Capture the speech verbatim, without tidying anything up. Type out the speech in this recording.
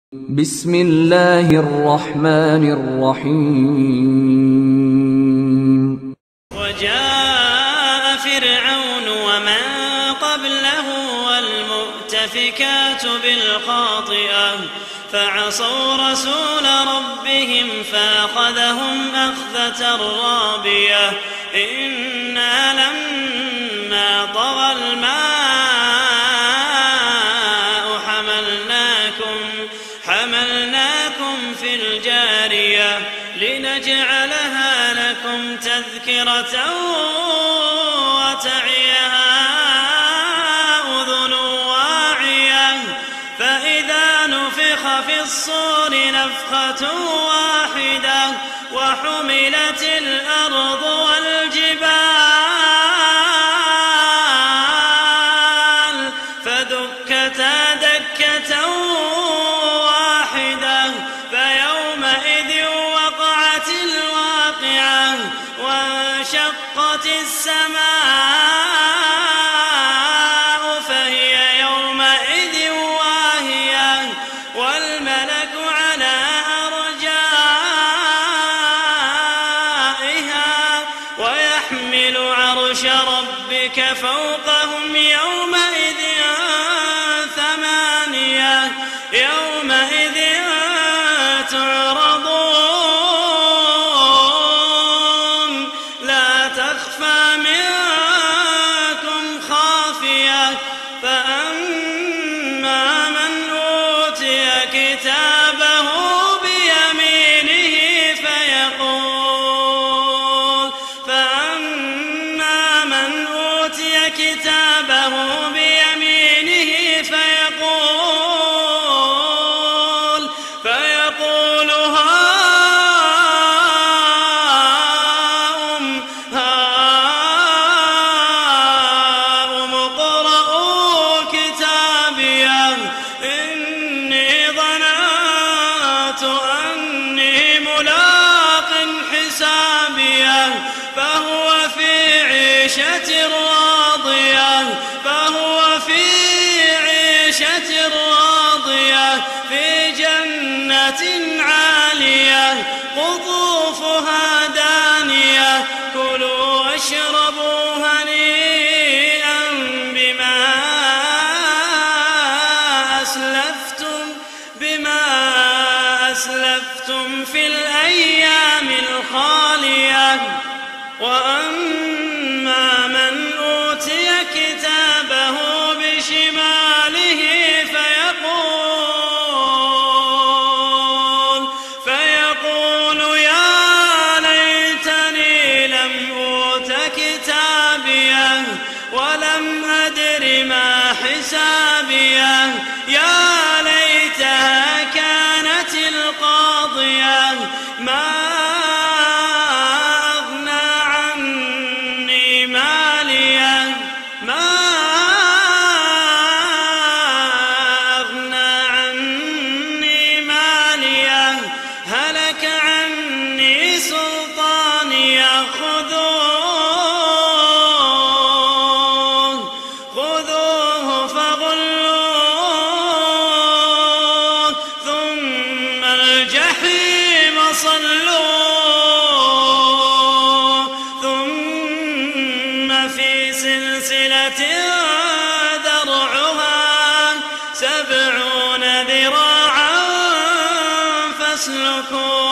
بسم الله الرحمن الرحيم. وجاء فرعون ومن قبله والمؤتفكات بالخاطئة فعصوا رسول ربهم فأخذهم أخذة رابية إنا لما طغى الماء حملناكم حملناكم في الجارية لنجعلها لكم تذكرة وتعيها أذن واعية فإذا نفخ في الصور نفخة واحدة وحملت الأرض والجبال فدكتا دكة واحدة فيومئذ وقعت الواقعة وانشقت السماء فهي يومئذ واهية والملك على أرجائها ويحمل عرش ربك فوقهم يومئذ ثمانية يومئذ تعرضون لا تخفى منكم خافية فأما من أوتي كتابه بيمينه فيقول فأما من أوتي كتابه بيمينه فيقول فيقول هاؤم هاؤم اقرءوا كتابيه إني ظننت أني ملاق حسابيه فهو في عيشة راضية فهو في عيشة راضية في جنة عالية قطوفها دانية كلوا واشربوا هنيئا بما أسلفتم بما أسلفتم في الأيام الخالية وأما من أوتي كتابه بشماله فيقول فيقول يا ليتني لم أوت كتابيه ولم أدر ما حسابيه يا ليتها كانت القاضية ما ذرعها سبعون ذراعا فاسلكوه